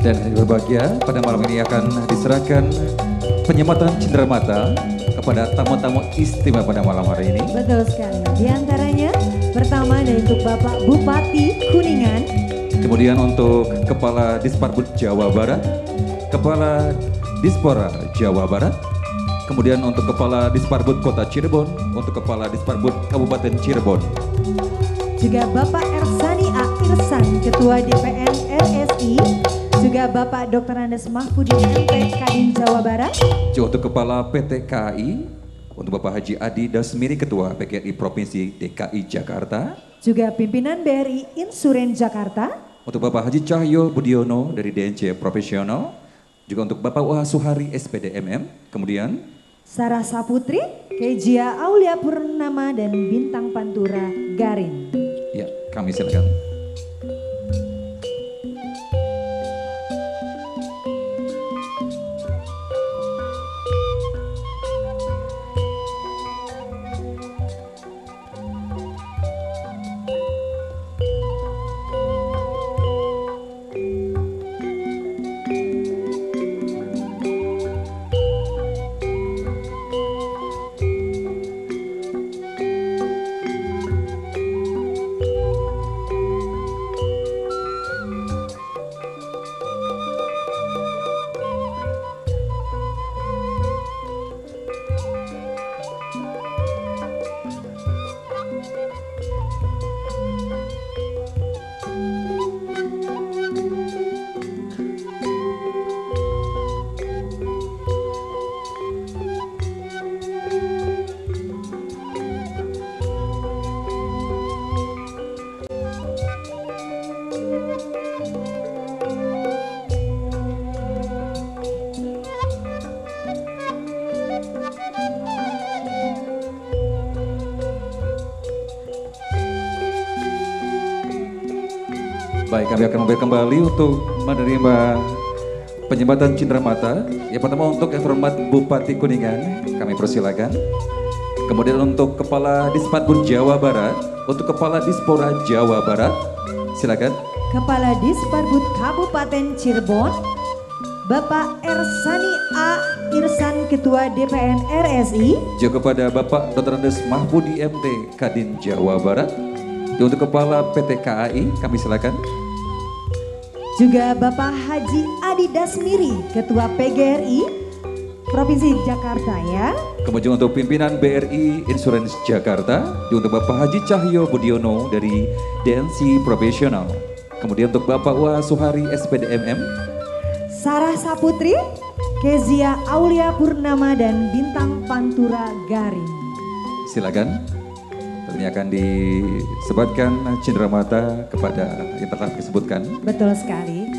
Dan yang berbahagia pada malam ini akan diserahkan penyematan cenderamata kepada tamu-tamu istimewa pada malam hari ini. Betul sekali. Di antaranya pertama dari untuk Bapak Bupati Kuningan. Kemudian untuk Kepala Disparbud Jawa Barat, Kepala Dispora Jawa Barat, kemudian untuk Kepala Disparbud Kota Cirebon, untuk Kepala Disparbud Kabupaten Cirebon. Juga Bapak Ersani A. Irsan, Ketua DPN RSI. Juga Bapak Dr. Andes Mahfudi MP Kadin Jawa Barat. Juga untuk Kepala PT KAI, untuk Bapak Haji Adi Dasmiri, Ketua PGRI Provinsi DKI Jakarta. Juga pimpinan BRI Insuren Jakarta. Untuk Bapak Haji Cahyo Budiono dari DNC Profesional. Juga untuk Bapak Wah Suhari SPD MM. Kemudian Sarah Saputri, Kezia Aulia Purnama dan Bintang Pantura Garin. Ya, kami silakan. Baik, kami akan membayar kembali untuk menerima penyematan cenderamata. Yang pertama untuk yang terhormat Bupati Kuningan, kami persilakan. Kemudian untuk Kepala Disparbud Jawa Barat, untuk Kepala Dispora Jawa Barat, silakan. Kepala Disparbud Kabupaten Cirebon, Bapak Ersani A. Irsan, Ketua DPN RSI. Juga kepada Bapak Dr. Andes Mahfudi MT Kadin Jawa Barat. Dan untuk Kepala PT KAI, kami silakan. Juga Bapak Haji Adi Dasmiri, Ketua PGRI Provinsi Jakarta ya. Kemudian untuk pimpinan BRI Insurance Jakarta, dan untuk Bapak Haji Cahyo Budiono dari DNC Profesional. Kemudian untuk Bapak Wah Suhari SPD MM. Sarah Saputri, Kezia Aulia Purnama dan Bintang Pantura Garin. Silakan. Tentunya akan disebatkan cenderamata kepada yang telah disebutkan. Betul sekali.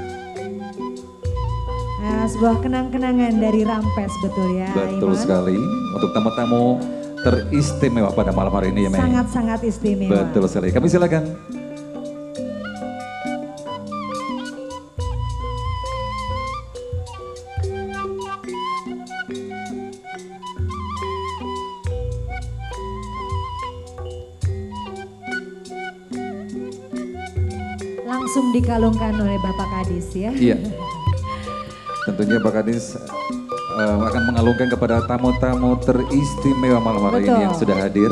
Nah, sebuah kenang-kenangan dari Rampes, betul ya. Betul Iman? sekali. Untuk tamu-tamu teristimewa pada malam hari ini ya, Mei. Sangat-sangat istimewa. Betul sekali. Kami silakan. Langsung dikalungkan oleh Bapak Kadis ya. Iya. Tentunya Pak Kadis akan mengalungkan kepada tamu-tamu teristimewa malam hari ini yang sudah hadir.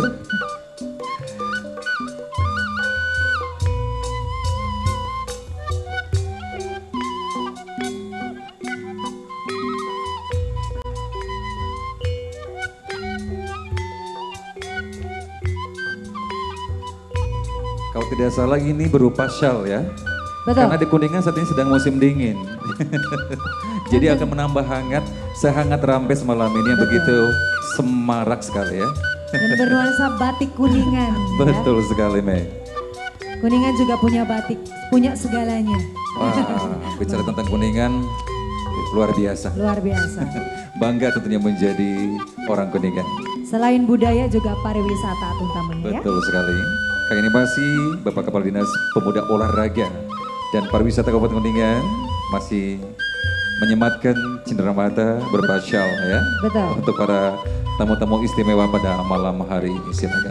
Kalau tidak salah ini berupa shawl ya. Betul. Karena di Kuningan saat ini sedang musim dingin. Jadi akan menambah hangat, sehangat Rampes malam ini yang begitu semarak sekali ya. Dan bernuansa batik Kuningan. Betul sekali, Mei. Kuningan juga punya batik, punya segalanya. Wah, bicara tentang Kuningan luar biasa. Luar biasa. Bangga tentunya menjadi orang Kuningan. Selain budaya juga pariwisata utamanya ya. Betul sekali. Kali ini masih Bapak Kepala Dinas Pemuda Olahraga dan Pariwisata Kabupaten Kuningan masih menyematkan cenderamata berupa shawl ya. Betul. Untuk para tamu-tamu istimewa pada malam hari ini. Silakan.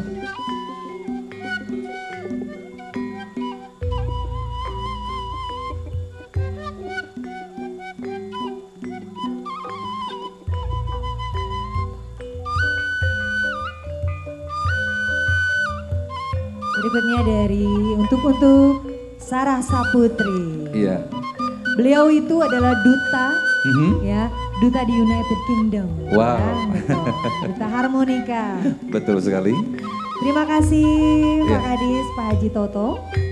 Berikutnya dari untuk Sarah Saputri. Iya. Beliau itu adalah duta, ya, duta di United Kingdom. Wow. Ya, betul. Duta harmonika. Betul sekali. Terima kasih Pak Iya. Kadis, Pak Haji Toto.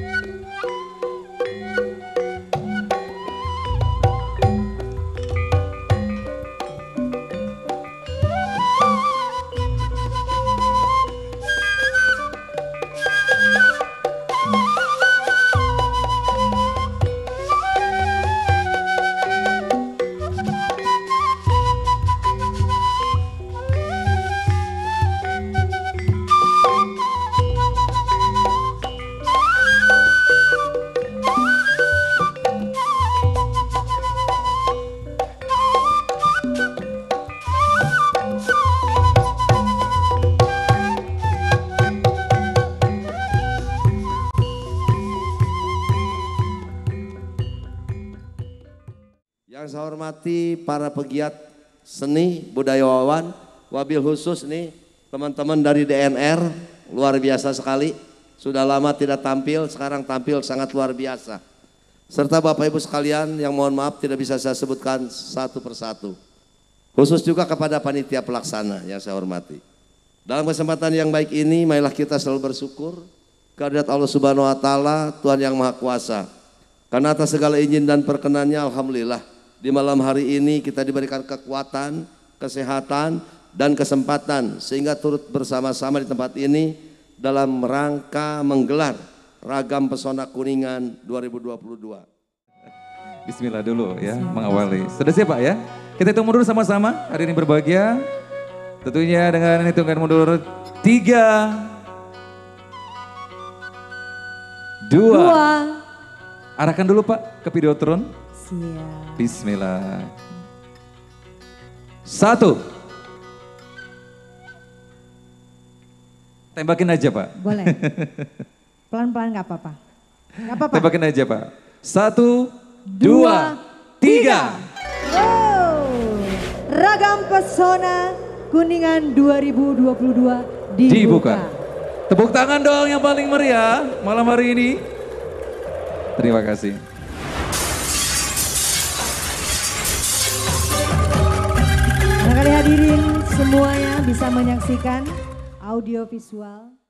Yang saya hormati para pegiat seni budayawan, wabil khusus nih teman-teman dari DNR, luar biasa sekali. Sudah lama tidak tampil, sekarang tampil sangat luar biasa. Serta Bapak Ibu sekalian yang mohon maaf tidak bisa saya sebutkan satu persatu. Khusus juga kepada panitia pelaksana yang saya hormati. Dalam kesempatan yang baik ini, marilah kita selalu bersyukur kehadirat Allah Subhanahu wa taala, Tuhan yang Maha Kuasa. Karena atas segala izin dan perkenannya, alhamdulillah di malam hari ini kita diberikan kekuatan, kesehatan, dan kesempatan sehingga turut bersama-sama di tempat ini dalam rangka menggelar Ragam Pesona Kuningan 2022. Bismillah dulu ya, mengawali. Sudah siap Pak ya? Kita hitung mundur sama-sama, hari ini berbahagia. Tentunya dengan hitungan mundur 3, 2. Arahkan dulu Pak ke videotron. Siap. Bismillah. 1. Tembakin aja Pak. Boleh. Pelan-pelan gak apa-apa. Gak apa-apa. Tembakin aja Pak. 1, 2, 3. Wow. Ragam Pesona Kuningan 2022 dibuka. Tepuk tangan dong yang paling meriah malam hari ini. Terima kasih. Barangkali hadirin semuanya bisa menyaksikan audio visual.